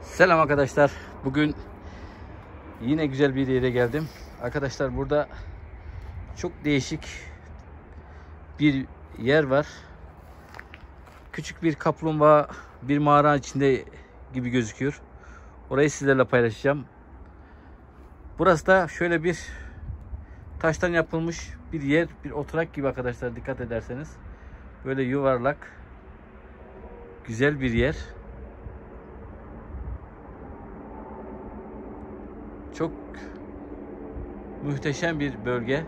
Selam arkadaşlar. Bugün yine güzel bir yere geldim. Arkadaşlar burada çok değişik bir yer var. Küçük bir kaplumbağa bir mağara içinde gibi gözüküyor. Orayı sizlerle paylaşacağım. Burası da şöyle bir taştan yapılmış bir yer, bir oturak gibi arkadaşlar, dikkat ederseniz. Böyle yuvarlak, güzel bir yer. Çok muhteşem bir bölge.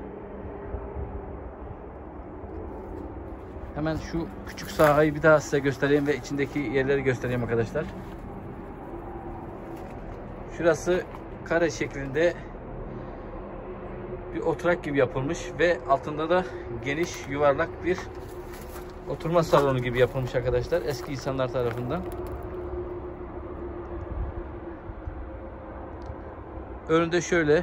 Hemen şu küçük sahayı bir daha size göstereyim ve içindeki yerleri göstereyim arkadaşlar. Şurası kare şeklinde bir oturak gibi yapılmış ve altında da geniş yuvarlak bir oturma salonu gibi yapılmış arkadaşlar, eski insanlar tarafından. Önünde şöyle.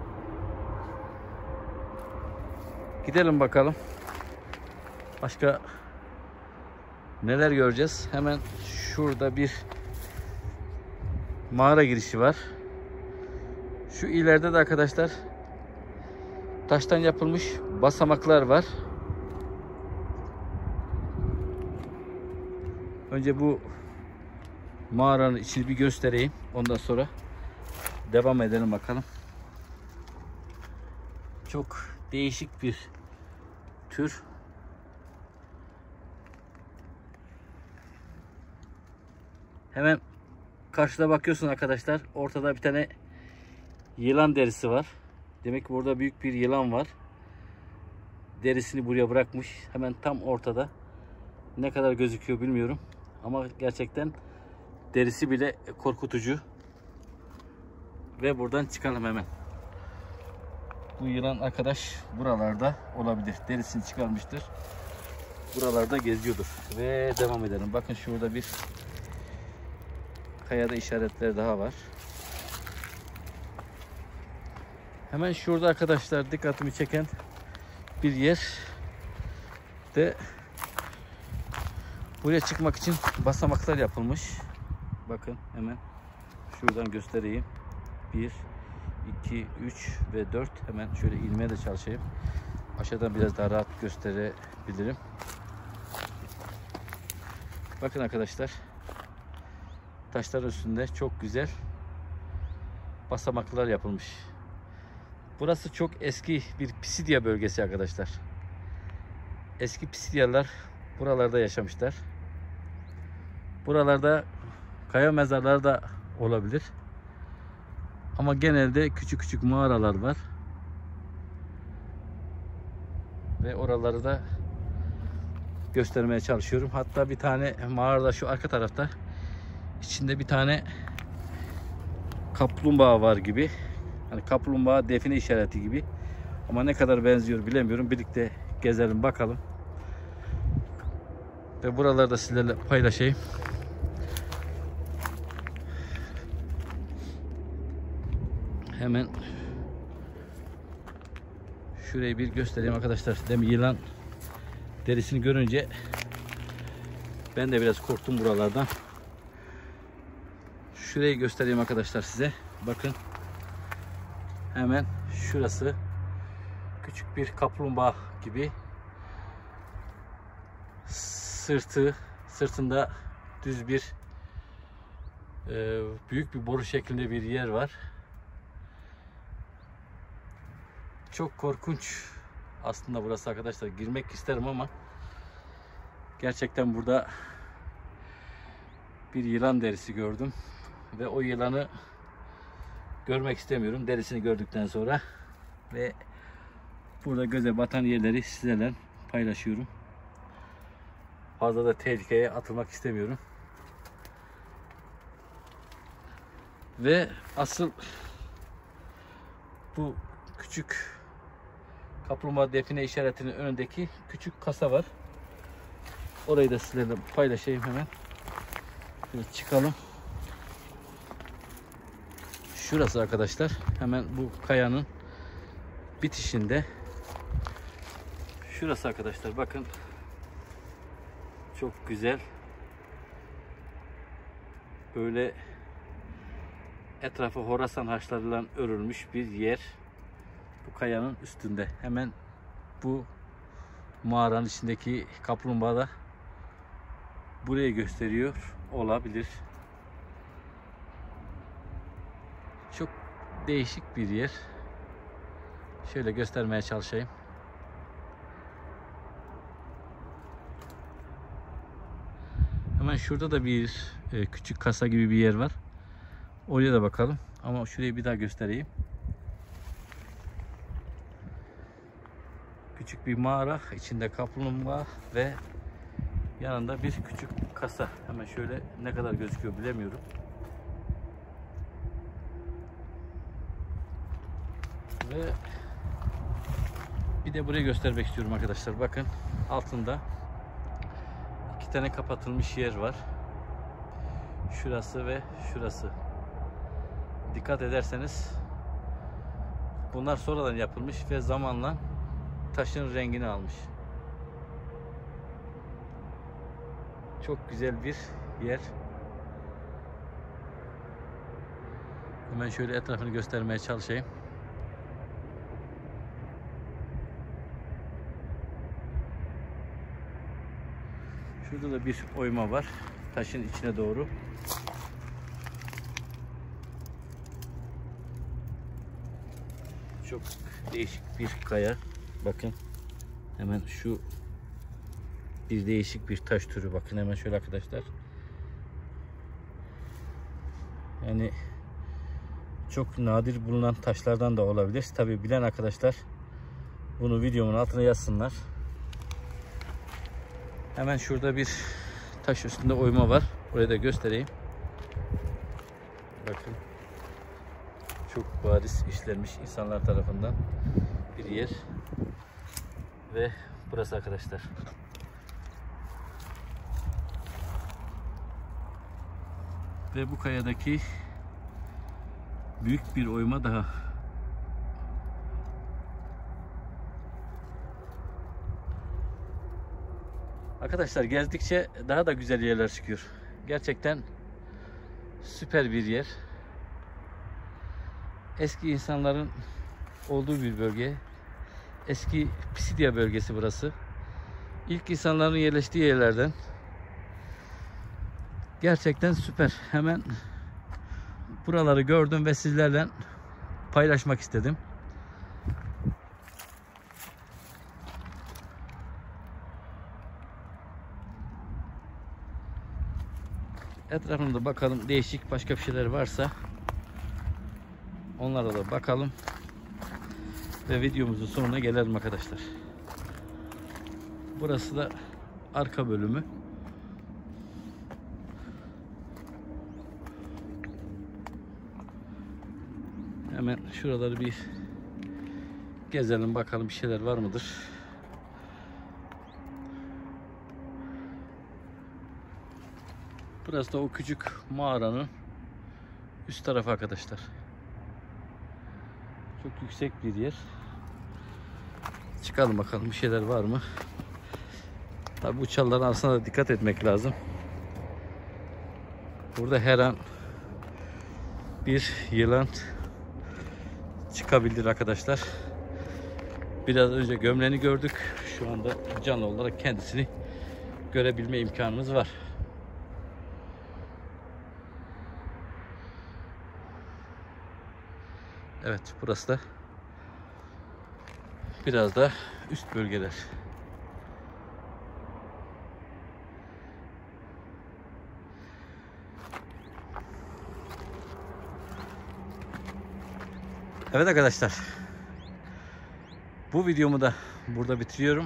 Gidelim bakalım. Başka neler göreceğiz? Hemen şurada bir mağara girişi var. Şu ileride de arkadaşlar taştan yapılmış basamaklar var. Önce bu mağaranın içini bir göstereyim. Ondan sonra devam edelim bakalım. Çok değişik bir tür. Hemen karşıda bakıyorsun arkadaşlar. Ortada bir tane yılan derisi var. Demek ki burada büyük bir yılan var. Derisini buraya bırakmış. Hemen tam ortada. Ne kadar gözüküyor bilmiyorum. Ama gerçekten derisi bile korkutucu. Ve buradan çıkalım hemen. Bu yılan arkadaş buralarda olabilir. Derisini çıkarmıştır. Buralarda geziyordur. Ve devam edelim. Bakın şurada bir kayada işaretler daha var. Hemen şurada arkadaşlar dikkatimi çeken bir yer de buraya çıkmak için basamaklar yapılmış. Bakın hemen şuradan göstereyim. 1, 2, 3 ve 4. Hemen şöyle inmeye de çalışayım. Aşağıdan biraz daha rahat gösterebilirim. Bakın arkadaşlar. Taşların üstünde çok güzel basamaklar yapılmış. Burası çok eski bir Pisidya bölgesi arkadaşlar. Eski Pisidyalılar buralarda yaşamışlar. Buralarda kaya mezarları da olabilir. Ama genelde küçük küçük mağaralar var. Ve oraları da göstermeye çalışıyorum. Hatta bir tane mağarada şu arka tarafta içinde bir tane kaplumbağa var gibi. Hani kaplumbağa define işareti gibi. Ama ne kadar benziyor bilemiyorum. Birlikte gezelim bakalım. Ve buraları da sizlerle paylaşayım. Hemen şurayı bir göstereyim arkadaşlar. Demin yılan derisini görünce ben de biraz korktum buralardan. Şurayı göstereyim arkadaşlar size. Bakın. Hemen şurası küçük bir kaplumbağa gibi. Sırtında düz bir büyük bir boru şeklinde bir yer var. Çok korkunç aslında burası arkadaşlar. Girmek isterim ama gerçekten burada bir yılan derisi gördüm ve o yılanı görmek istemiyorum derisini gördükten sonra. Ve burada göze batan yerleri sizlerle paylaşıyorum. Fazla da tehlikeye atılmak istemiyorum. Ve asıl bu küçük kaplumbağa define işaretinin önündeki küçük kasa var. Orayı da sizlerle paylaşayım hemen. Şöyle çıkalım. Şurası arkadaşlar. Hemen bu kayanın bitişinde. Şurası arkadaşlar. Bakın. Çok güzel. Böyle Etrafı Horasan haçlarıyla örülmüş bir yer. Bu kayanın üstünde. Hemen bu mağaranın içindeki kaplumbağa da burayı gösteriyor olabilir. Çok değişik bir yer. Şöyle göstermeye çalışayım. Hemen şurada da bir küçük kasa gibi bir yer var. Oraya da bakalım. Ama şurayı bir daha göstereyim. Küçük bir mağara, içinde kaplumbağa ve yanında bir küçük kasa. Hemen şöyle ne kadar gözüküyor bilemiyorum. Ve bir de burayı göstermek istiyorum arkadaşlar. Bakın altında iki tane kapatılmış yer var. Şurası ve şurası. Dikkat ederseniz bunlar sonradan yapılmış ve zamanla taşın rengini almış. Çok güzel bir yer. Hemen şöyle etrafını göstermeye çalışayım. Şurada da bir oyma var. Taşın içine doğru. Çok değişik bir kaya. Bakın. Hemen şu bir değişik bir taş türü. Bakın hemen şöyle arkadaşlar. Yani çok nadir bulunan taşlardan da olabilir. Tabi bilen arkadaşlar bunu videomun altına yazsınlar. Hemen şurada bir taş üstünde oyma var. Orayı da göstereyim. Bakın. Çok bariz işlenmiş insanlar tarafından bir yer. Ve burası arkadaşlar. Ve bu kayadaki büyük bir oyma daha. Arkadaşlar gezdikçe daha da güzel yerler çıkıyor. Gerçekten süper bir yer. Eski insanların olduğu bir bölge. Eski Pisidia bölgesi burası. İlk insanların yerleştiği yerlerden. Gerçekten süper. Hemen buraları gördüm ve sizlerle paylaşmak istedim. Etrafında bakalım, değişik başka bir şeyler varsa onlara da bakalım ve videomuzun sonuna gelelim arkadaşlar. Burası da arka bölümü. Hemen şuraları bir gezelim bakalım, bir şeyler var mıdır? Burası da o küçük mağaranın üst tarafı arkadaşlar. Çok yüksek bir yer. Çıkalım bakalım, bir şeyler var mı? Tabi bu çalıların arasına da dikkat etmek lazım. Burada her an bir yılan çıkabilir arkadaşlar. Biraz önce gömleğini gördük. Şu anda canlı olarak kendisini görebilme imkanımız var. Evet, burası da biraz da üst bölgeler. Evet arkadaşlar, bu videomu da burada bitiriyorum.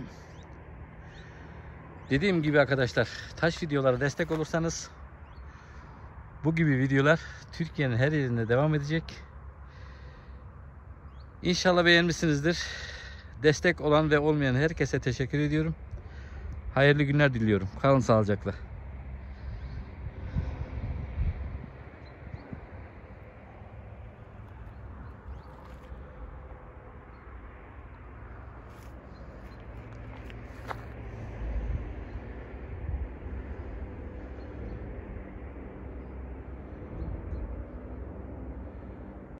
Dediğim gibi arkadaşlar, taş videolara destek olursanız bu gibi videolar Türkiye'nin her yerinde devam edecek. İnşallah beğenmişsinizdir. Destek olan ve olmayan herkese teşekkür ediyorum. Hayırlı günler diliyorum. Kalın sağlıcakla.